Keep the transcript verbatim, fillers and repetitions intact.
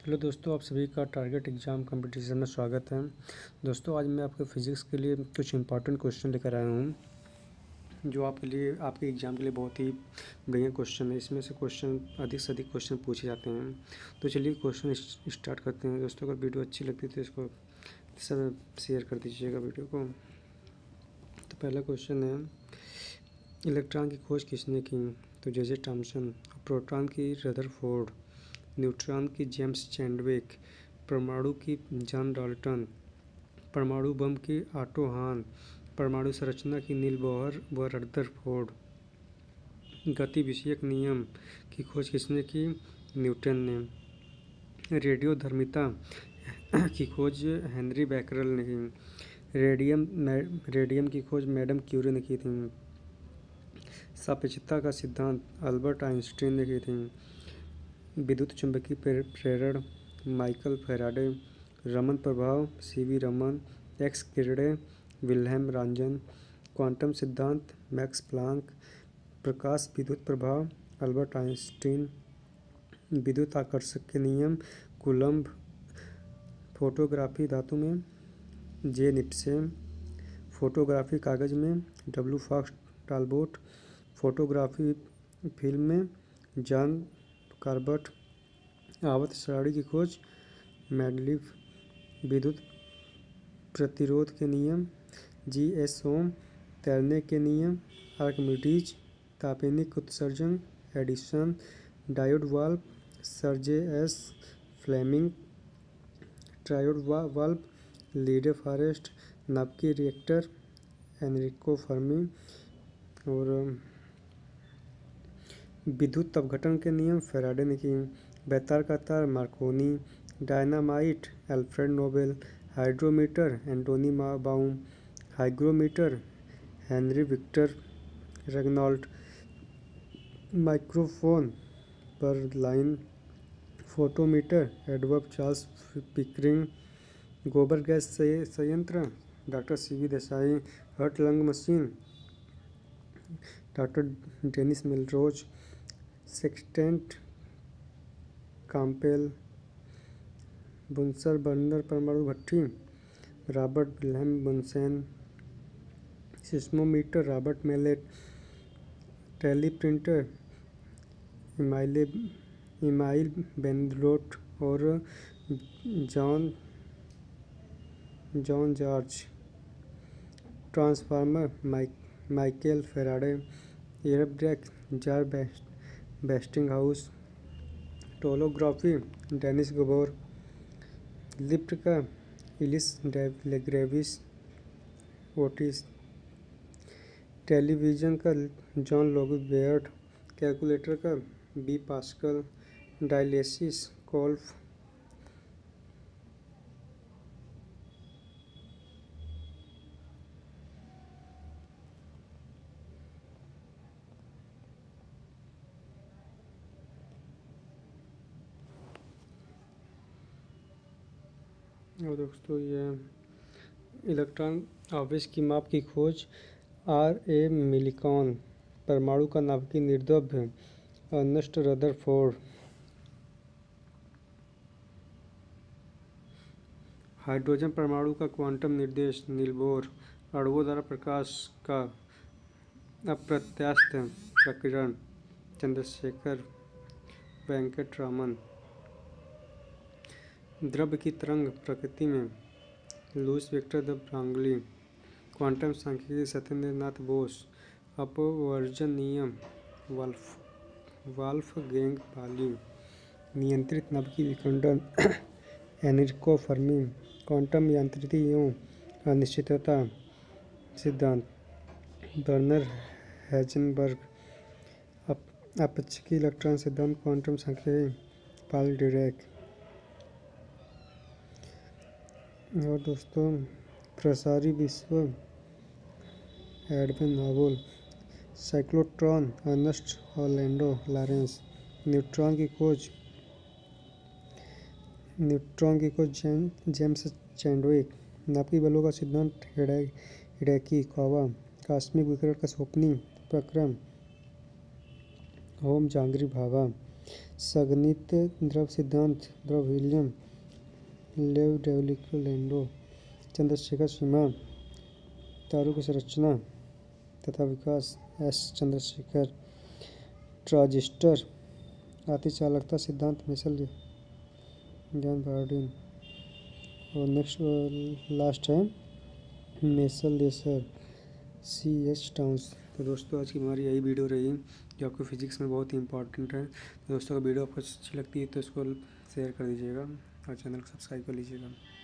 Hello दोस्तों, आप सभी का टारगेट एग्ज़ाम कंपटीशन में स्वागत है। दोस्तों, आज मैं आपके फिज़िक्स के लिए कुछ इंपॉर्टेंट क्वेश्चन लेकर आया हूँ जो आपके लिए आपके एग्ज़ाम के लिए बहुत ही बढ़िया क्वेश्चन है। इसमें से क्वेश्चन अधिक से अधिक क्वेश्चन पूछे जाते हैं। तो चलिए क्वेश्चन स्टार्ट करते हैं। दोस्तों, अगर वीडियो अच्छी लगती है तो इसको सब शेयर कर दीजिएगा वीडियो को। तो पहला क्वेश्चन है, इलेक्ट्रॉन की खोज किसने की? तो जे जे थॉमसन। प्रोटॉन की रदरफोर्ड। न्यूट्रॉन की जेम्स चैडविक। परमाणु की जॉन डाल्टन। परमाणु बम की ऑटो हान। परमाणु संरचना की नील बोहर व रदरफोर्ड। गति विषयक नियम की खोज किसने की? न्यूटन ने। रेडियोधर्मिता की खोज हेनरी बैकरल ने की। रेडियम रेडियम की खोज मैडम क्यूरी ने की थी। सापेक्षता का सिद्धांत अल्बर्ट आइंस्टीन ने की थी। विद्युत चुंबकीय प्रेरण माइकल फैराडे। रमन प्रभाव सी वी रमन। एक्स किरणें विल्हेम रॉन्जन। क्वांटम सिद्धांत मैक्स प्लांक। प्रकाश विद्युत प्रभाव अल्बर्ट आइंस्टीन। विद्युत आकर्षक के नियम कूलम्ब। फोटोग्राफी धातु में जे निप्सन। फोटोग्राफी कागज में W Fox Talbot. Photography film में जॉन कार्बट। आवर्त सारणी की खोज मैडलिफ। विद्युत प्रतिरोध के नियम जी एस ओम। तैरने के नियम आर्किमिडीज। तापनिक उत्सर्जन Edison. Diode valve sir J S Fleming. Triode valve Lee De Forest. नाभिकीय रिएक्टर एनरिको फर्मी। और विद्युत अपघटन के नियम फैराडे ने की। बेतार का तार Marconi. Dynamite Alfred Nobel. Hydrometer Antoine Baume. Hygrometer Henri Victor Regnault. Microphone Berliner. Photometer Edward Charles Pickering. गोबर गैस संयंत्र doctor C V Desai. Heart lung machine doctor Dennis Melrose. Sextant Campbell. Bunsen burner परमाणु भट्टी Robert Wilhelm Bunsen. Seismometer Robert Mallet. Teleprinter Emile Emile Baudot और John John George. Transformer Mike Michael Faraday. Air brake George West Westinghouse. Holography Dennis Gabor. Lift का Elisha Graves Otis. Television का John Logie Baird. Calculator का B Pascal. Dialysis Kolff. और दोस्तों, ये electron आवेश की माप की खोज आर ए मिलिकॉन। परमाणु का नाभिकीय निर्द्रव्य अर्नस्ट रदरफोर्ड। हाइड्रोजन परमाणु का क्वांटम निर्देश नील बोर। अणुओं द्वारा प्रकाश का अप्रत्यास्थ प्रकीर्णन चंद्रशेखर वेंकटरामन। द्रव्य की तरंग प्रकृति में Louis Victor de Broglie. Quantum सांख्यिकी सत्येंद्रनाथ बोस। अपवर्जन नियम वाल्फ वाल्फगैंग पाली। नियंत्रित नाभिकीय विखंडन एनरिको फर्मी। क्वांटम यांत्रिकी एवं अनिश्चितता सिद्धांत वर्नर हेजनबर्ग। अपक्षयी इलेक्ट्रॉन सिद्धांत क्वांटम सांख्यिकी पाल डिरैक। और दोस्तों, प्रसारी विश्व Edwin Hubble. Cyclotron Ernest Orlando Lawrence. Neutron की खोज न्यूट्रॉन की खोज जेम्स चैडविक। नाभिकीय बलों का सिद्धांत हिडेकी कावा। कॉस्मिक विकिरण का स्वप्निंग प्रक्रम होम जहांगीर भाभा। संगणित द्रव सिद्धांत द्रव विलियम लेव डेवलिको लैंडो। चंद्रशेखर सीमा तारों की संरचना तथा विकास एस चंद्रशेखर। ट्रांजिस्टर अतिचालकता सिद्धांत मिशेल जॉन बार्डिन। और नेक्स्ट लास्ट है मिशेल लेसर सी एच टाउन्स। तो दोस्तों आज की हमारी यही वीडियो रही जो आपको फिजिक्स में बहुत ही इंपॉर्टेंट है। तो दोस्तों अगर वीडियो आपको अच्छी लगती है तो इसको शेयर कर दीजिएगा और चैनल को सब्सक्राइब कर लीजिएगा।